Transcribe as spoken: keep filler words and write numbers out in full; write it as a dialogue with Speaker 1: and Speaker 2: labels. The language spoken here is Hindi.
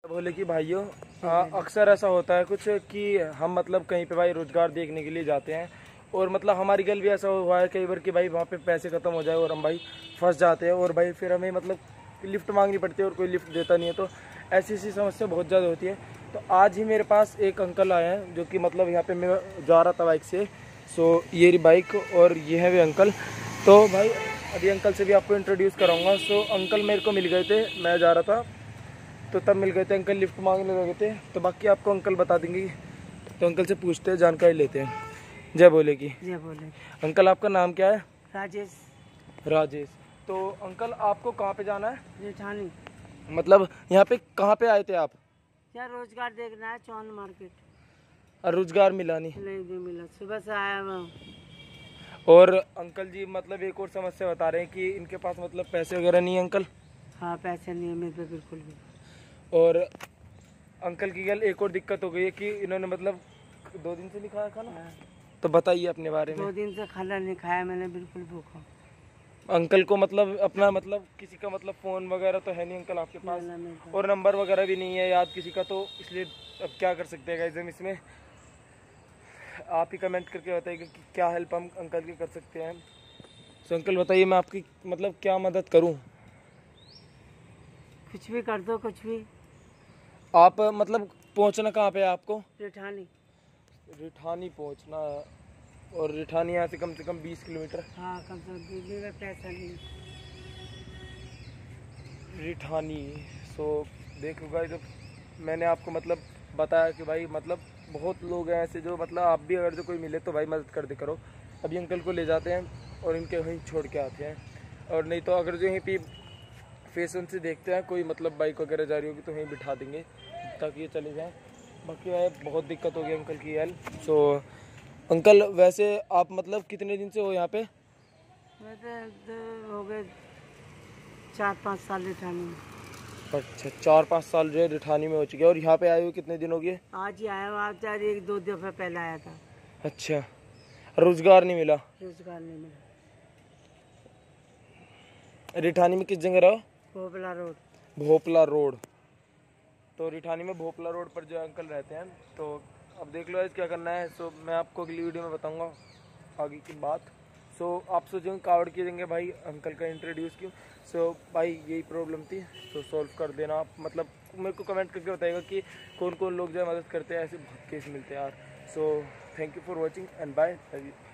Speaker 1: बोले कि भाइयों अक्सर ऐसा होता है कुछ कि हम मतलब कहीं पे भाई रोजगार देखने के लिए जाते हैं और मतलब हमारी गल भी ऐसा हुआ है कई बार कि भाई वहाँ पे पैसे ख़त्म हो जाए और हम भाई फंस जाते हैं और भाई फिर हमें मतलब लिफ्ट मांगनी पड़ती है और कोई लिफ्ट देता नहीं है। तो ऐसी ऐसी समस्या बहुत ज़्यादा होती है। तो आज ही मेरे पास एक अंकल आए हैं जो कि मतलब यहाँ पे मैं जा रहा था बाइक से। सो ये रही बाइक और ये है वे अंकल। तो भाई अभी अंकल से भी आपको इंट्रोड्यूस कराऊंगा। सो अंकल मेरे को मिल गए थे, मैं जा रहा था तो तब मिल गए थे। अंकल लिफ्ट मांगने लगे थे तो बाकी आपको अंकल बता देंगे। तो अंकल से पूछते हैं, जानकारी लेते हैं। जय बोले की।
Speaker 2: जय बोले।
Speaker 1: अंकल आपका नाम क्या है?
Speaker 2: राजेश।
Speaker 1: राजेश। तो अंकल आपको कहाँ पे जाना है?
Speaker 2: जेठानी।
Speaker 1: मतलब यहाँ पे कहाँ पे आए थे आप?
Speaker 2: क्या रोजगार देखना है, चौन मार्केट।
Speaker 1: और रोजगार मिला नहीं?
Speaker 2: नहीं भी मिला, सुबह से आया मैं।
Speaker 1: और अंकल जी मतलब एक और समस्या बता रहे हैं कि इनके पास मतलब पैसे वगैरह नहीं है अंकल।
Speaker 2: हाँ पैसे नहीं है मेरे पे बिल्कुल भी।
Speaker 1: और अंकल की गल एक और दिक्कत हो गई है कि इन्होंने मतलब दो दिन से नहीं खाया खाना।
Speaker 2: हाँ।
Speaker 1: तो बताइए अपने बारे में।
Speaker 2: दो दिन से खाना नहीं खाया मैंने, बिल्कुल भूखा।
Speaker 1: अंकल को मतलब अपना मतलब किसी का मतलब फ़ोन वगैरह तो है नहीं अंकल आपके पास, और नंबर वगैरह भी नहीं है याद किसी का। तो इसलिए अब क्या कर सकते हैं गाइस हम इसमें? आप ही कमेंट करके बताइएगा कि क्या हेल्प हम अंकल की कर सकते हैं। तो अंकल बताइए मैं आपकी मतलब क्या मदद करूं?
Speaker 2: कुछ भी कर दो, कुछ भी।
Speaker 1: आप मतलब पहुंचना कहाँ पे है आपको?
Speaker 2: जेठानी।
Speaker 1: रिठानी पहुंचना है। और रिठानी यहाँ से कम से कम बीस किलोमीटर।
Speaker 2: हाँ कम से कम दिल्ली में पैसा नहीं।
Speaker 1: रिठानी। सो देख लो गाइस, मैंने आपको मतलब बताया कि भाई मतलब बहुत लोग हैं ऐसे जो मतलब आप भी अगर जो कोई मिले तो भाई मदद कर दे करो। अभी अंकल को ले जाते हैं और इनके वहीं छोड़ के आते हैं। और नहीं तो अगर जो यहीं पे फेस उनसे देखते हैं कोई मतलब बाइक वगैरह जा रही होगी तो वहीं बिठा देंगे ताकि ये चले जाएँ। बाकी भाई बहुत दिक्कत होगी अंकल की यार। सो अंकल वैसे आप मतलब कितने दिन से हो यहाँ पे?
Speaker 2: वैसे हो गए चार पाँच साल जेठानी में।
Speaker 1: अच्छा, चार पाँच साल जो है रिठानी में हो चुके हैं। और यहाँ पे आए हुए कितने दिन हो गए?
Speaker 2: आज ही आया हूँ, आज चार एक दो दफा पहले आया था।
Speaker 1: अच्छा, रोजगार नहीं मिला?
Speaker 2: रोजगार नहीं मिला।
Speaker 1: रिठानी में किस जगह रहो?
Speaker 2: भोपला रोड।
Speaker 1: भोपला रोड। तो रिठानी में भोपला रोड पर जो अंकल रहते हैं। तो अब देख लो क्या करना है। सो मैं आपको अगली वीडियो में बताऊंगा आगे की बात। सो आप सोचेंगे कावड़ की देंगे भाई अंकल का इंट्रोड्यूस क्यों। सो भाई यही प्रॉब्लम थी, तो सॉल्व कर देना आप। मतलब मेरे को कमेंट करके बताइएगा कि कौन कौन लोग जो है मदद करते हैं, ऐसे बहुत केस मिलते हैं यार। So thank you for watching and bye.